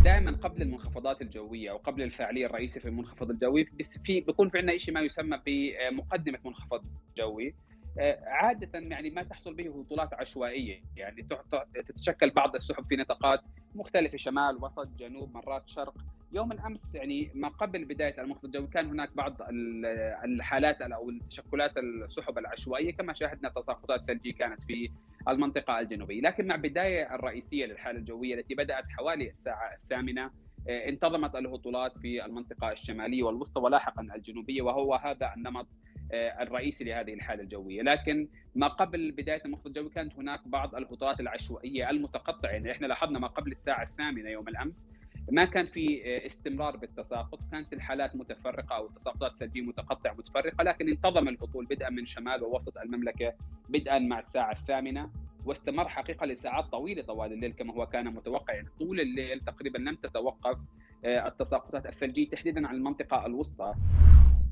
دائمًا قبل المنخفضات الجوية أو قبل الفاعلية الرئيسية في المنخفض الجوي بيكون في عندنا شيء ما يسمى بمقدمة منخفض جوي. عادةً يعني ما تحصل به هطولات عشوائية، يعني تتشكل بعض السحب في نطاقات مختلفة، شمال، وسط، جنوب، مرات شرق. يوم الأمس يعني ما قبل بداية المنخفض الجوي كان هناك بعض الحالات أو التشكلات السحب العشوائية، كما شاهدنا تساقطات ثلجية كانت في المنطقة الجنوبية. لكن مع البداية الرئيسية للحالة الجوية التي بدأت حوالي الساعة 8، انتظمت الهطولات في المنطقة الشمالية والوسطى ولاحقا الجنوبية، وهو هذا النمط الرئيسي لهذه الحالة الجوية. لكن ما قبل بداية المنخفض الجوي كانت هناك بعض الهطولات العشوائية المتقطعة، يعني احنا لاحظنا ما قبل الساعة 8 يوم الأمس ما كان في استمرار بالتساقط، كانت الحالات متفرقة أو التساقطات الثلجية متقطعة متفرقة، لكن انتظم الهطول بدءا من شمال ووسط المملكة بدءا مع الساعة 8، واستمر حقيقة لساعات طويلة طوال الليل كما هو كان متوقع. يعني طول الليل تقريبا لم تتوقف التساقطات الثلجية تحديدا عن المنطقة الوسطى.